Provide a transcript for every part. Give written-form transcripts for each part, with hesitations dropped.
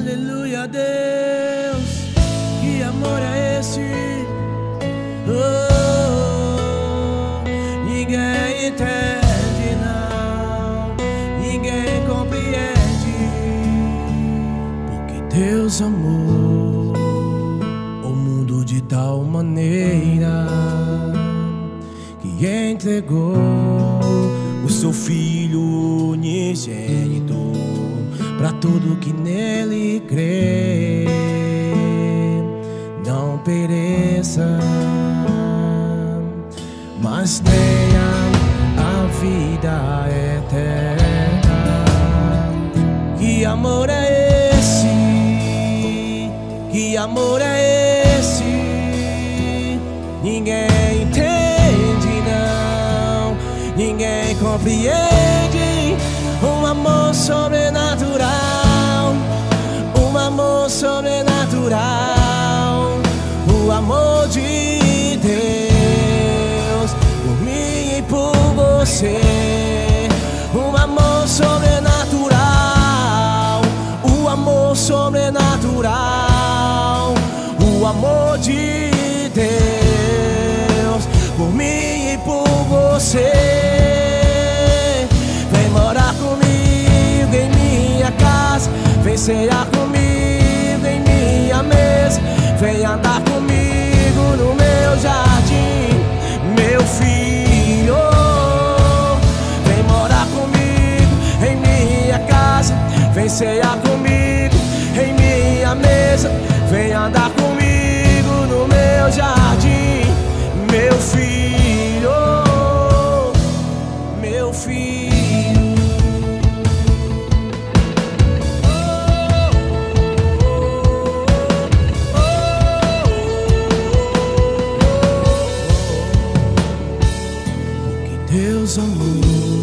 Aleluia, Deus, que amor é esse? Oh, ninguém entende, não, ninguém compreende, porque Deus amou o mundo de tal maneira que entregou o seu Filho unigênito para todo que nele crê não pereça, mas tenha a vida eterna. Que amor é esse? Que amor é esse? Ninguém entende, não, ninguém compreende. Um amor sobrenatural, um amor sobrenatural, o amor de Deus por mim e por você. Um amor sobrenatural, o amor sobrenatural, o amor de Deus por mim e por você. Vem cear comigo em minha mesa, vem andar comigo no meu jardim, meu filho. Vem morar comigo em minha casa, vem cear comigo em minha mesa, vem andar comigo no meu jardim, meu filho, meu filho. Deus amou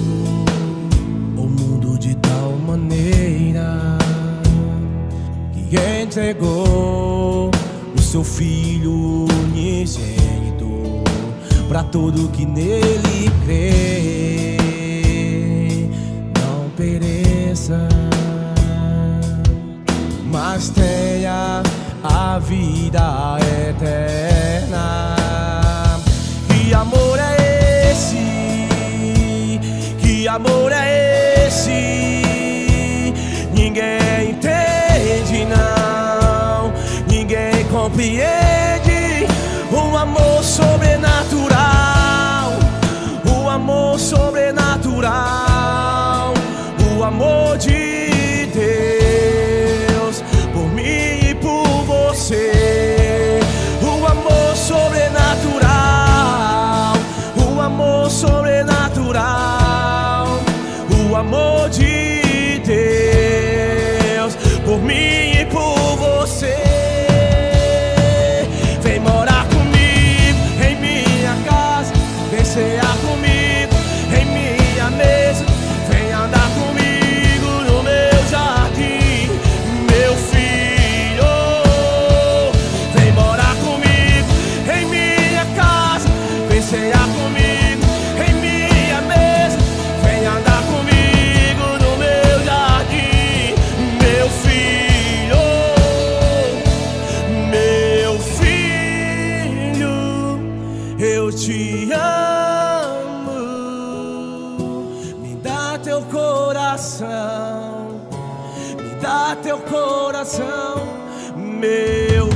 o mundo de tal maneira que entregou o seu Filho unigênito para todo que nele crê não pereça, mas tenha a vida eterna. Que amor é esse? Que amor é esse? Ninguém entende, não, ninguém compreende. Um amor sobrenatural, um amor sobrenatural, o amor de Deus por mim e por você. Um amor sobrenatural, um amor sobrenatural, o amor de Deus por mim e por você. Vem morar comigo em minha casa, vem cear comigo em minha mesa, vem andar comigo no meu jardim, meu filho. Vem morar comigo em minha casa, vem cear comigo em minha mesa, vem andar comigo no meu jardim, meu filho, meu filho. Eu te amo, me dá teu coração, me dá teu coração, meu